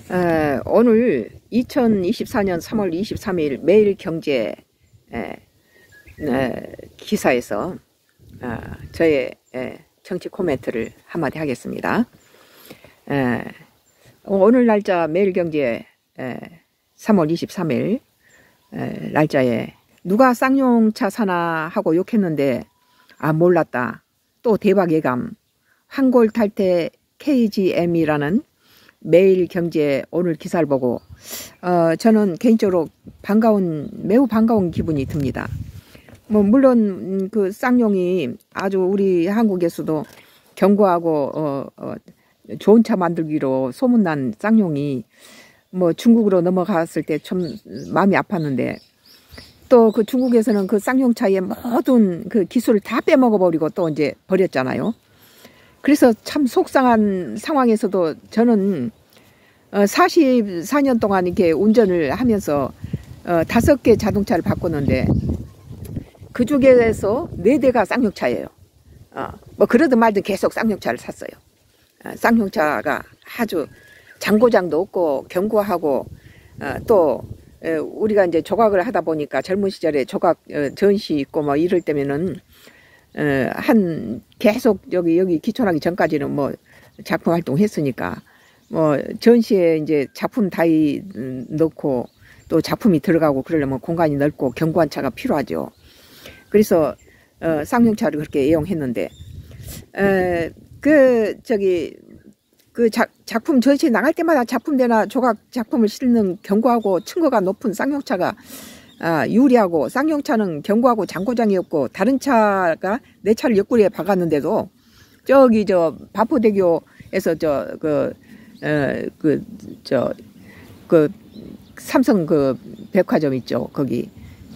오늘 2024년 3월 23일 매일경제 기사에서 저의 정치 코멘트를 한마디 하겠습니다. 오늘 날짜 매일경제 3월 23일 날짜에 누가 쌍용차 사나 하고 욕했는데 몰랐다. 또 대박 예감. 황골탈퇴 KGM이라는 매일경제 오늘 기사를 보고 저는 개인적으로 매우 반가운 기분이 듭니다. 물론 그 쌍용이 아주 우리 한국에서도 견고하고 좋은 차 만들기로 소문난 쌍용이 중국으로 넘어갔을 때 좀 마음이 아팠는데, 또 그 중국에서는 그 쌍용차의 모든 그 기술을 다 빼먹어 버리고 또 이제 버렸잖아요. 그래서 참 속상한 상황에서도 저는 44년 동안 이렇게 운전을 하면서 5개 자동차를 바꿨는데 그 중에서 4대가 쌍용차예요. 그러든 말든 계속 쌍용차를 샀어요. 쌍용차가 아주 장고장도 없고 견고하고, 또 우리가 이제 조각을 하다 보니까 젊은 시절에 조각 전시 있고 이럴 때면은 계속 여기 기촌하기 전까지는 작품 활동했으니까 전시에 이제 작품 다이 넣고 또 작품이 들어가고 그러려면 공간이 넓고 견고한 차가 필요하죠. 그래서 쌍용차를 그렇게 애용했는데, 작품 전시에 나갈 때마다 작품대나 조각 작품을 실는 견고하고 층고가 높은 쌍용차가 유리하고, 쌍용차는 견고하고 장고장이었고 다른 차가 내 차를 옆구리에 박았는데도 반포대교에서 삼성 백화점 있죠. 거기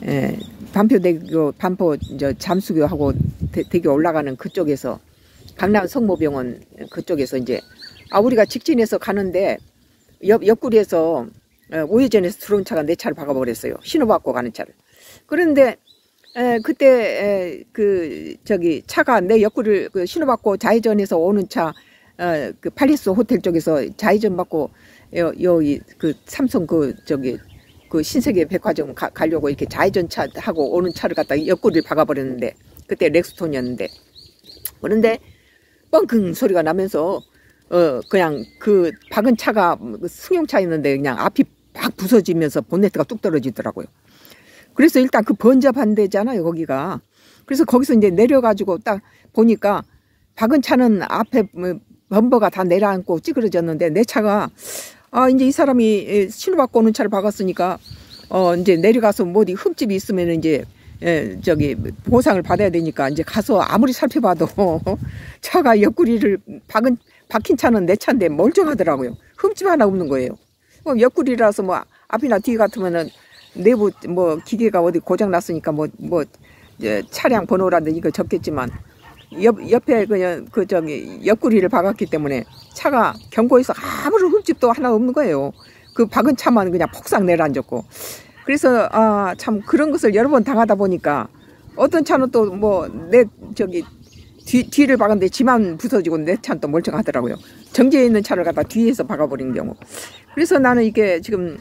반포 잠수교하고 대교 올라가는 그쪽에서 강남 성모병원 그쪽에서 이제 우리가 직진해서 가는데 옆구리에서 우회전에서 들어온 차가 내 차를 박아버렸어요. 신호받고 가는 차를. 그런데 그때 차가 내 옆구리를 신호받고 좌회전해서 오는 차, 그 팔리스 호텔 쪽에서 좌회전 받고 삼성 신세계 백화점 가려고 이렇게 좌회전 차 하고 오는 차를 갖다 옆구리를 박아버렸는데, 그때 렉스톤이었는데, 그런데 뻥큰 소리가 나면서 그냥 그 박은 차가 승용차였는데 그냥 앞이 막 부서지면서 본네트가 뚝 떨어지더라고요. 그래서 일단 그 번잡한데잖아요, 거기가. 그래서 거기서 이제 내려가지고 딱 보니까 박은 차는 앞에 범버가 다 내려앉고 찌그러졌는데, 내 차가 이제 이 사람이 신호받고 오는 차를 박았으니까 이제 내려가서 어디 흠집이 있으면 이제 보상을 받아야 되니까 이제 가서 아무리 살펴봐도 차가 옆구리를 박힌 차는 내 차인데 멀쩡하더라고요. 흠집 하나 없는 거예요. 옆구리라서 앞이나 뒤 같으면은 내부 기계가 어디 고장 났으니까 차량 번호라든지 이거 적겠지만, 옆에 그냥 옆구리를 박았기 때문에 차가 견고해서 아무런 흠집도 하나 없는 거예요. 그 박은 차만 그냥 폭삭 내려앉았고. 그래서 참 그런 것을 여러 번 당하다 보니까 어떤 차는 또 내 뒤를 박았는데 지만 부서지고 내 차는 또 멀쩡하더라고요. 정지해 있는 차를 갖다 뒤에서 박아버린 경우. 그래서 나는 이게 지금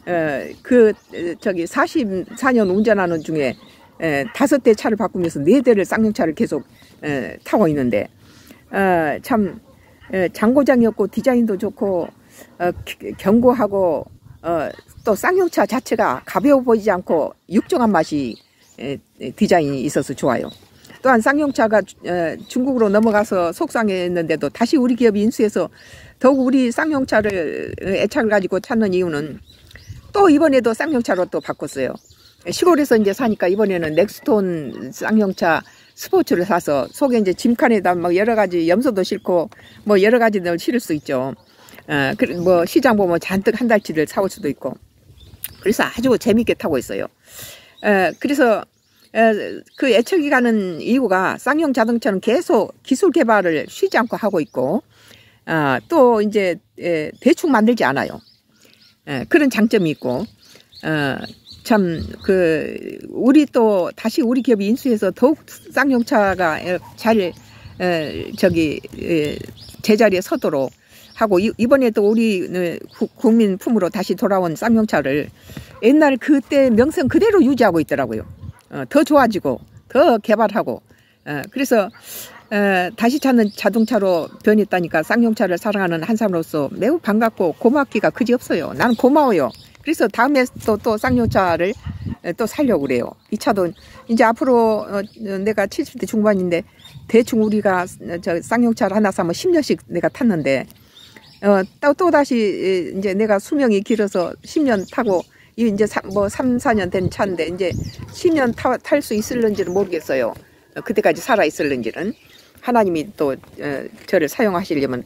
44년 운전하는 중에 5대 차를 바꾸면서 4대를 쌍용차를 계속 타고 있는데, 참 장고장이었고 디자인도 좋고 견고하고, 또 쌍용차 자체가 가벼워 보이지 않고 육정한 맛이 디자인이 있어서 좋아요. 또한 쌍용차가 중국으로 넘어가서 속상했는데도 다시 우리 기업이 인수해서 더욱 우리 쌍용차를 애착을 가지고 찾는 이유는, 또 이번에도 쌍용차로 또 바꿨어요. 시골에서 이제 사니까 이번에는 넥스톤 쌍용차 스포츠를 사서 속에 이제 짐칸에다 여러 가지 염소도 싣고 여러 가지들 실을 수 있죠. 시장 보면 잔뜩 한 달치를 사올 수도 있고. 그래서 아주 재밌게 타고 있어요. 그래서 그 애착이 가는 이유가, 쌍용 자동차는 계속 기술 개발을 쉬지 않고 하고 있고, 또 이제 대충 만들지 않아요. 그런 장점이 있고, 참 우리 또 다시 우리 기업이 인수해서 더욱 쌍용차가 잘 제자리에 서도록 하고 이번에 또 우리 국민 품으로 다시 돌아온 쌍용차를 옛날 그때 명성 그대로 유지하고 있더라고요. 더 좋아지고 더 개발하고 그래서 다시 찾는 자동차로 변했다니까 쌍용차를 사랑하는 한 사람으로서 매우 반갑고 고맙기가 그지없어요. 나는 고마워요. 그래서 다음에 또 쌍용차를 또 살려고 그래요. 이 차도 이제 앞으로 내가 70대 중반인데 대충 우리가 저 쌍용차를 하나 사면 10년씩 내가 탔는데 또 다시 이제 내가 수명이 길어서 10년 타고 이제 뭐 3, 4년 된 차인데 이제 10년 탈 수 있을런지는 모르겠어요. 그때까지 살아 있을런지는 하나님이 또 저를 사용하시려면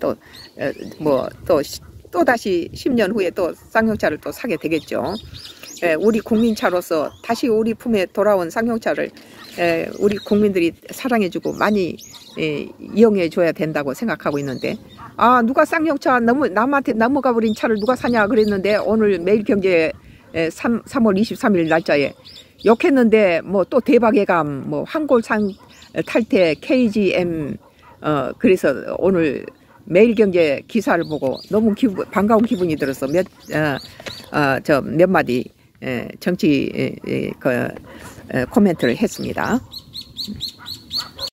또 다시 10년 후에 또 쌍용차를 또 사게 되겠죠. 우리 국민차로서 다시 우리 품에 돌아온 쌍용차를 우리 국민들이 사랑해주고 많이 이용해줘야 된다고 생각하고 있는데 누가 쌍용차 남한테 넘어가 버린 차를 누가 사냐 그랬는데 오늘 매일경제 3월 23일 날짜에 욕했는데 뭐 또 대박예감 뭐 황골상 탈퇴 KGM 그래서 오늘 매일경제 기사를 보고 너무 반가운 기분이 들어서 몇 마디 정치 코멘트를 했습니다.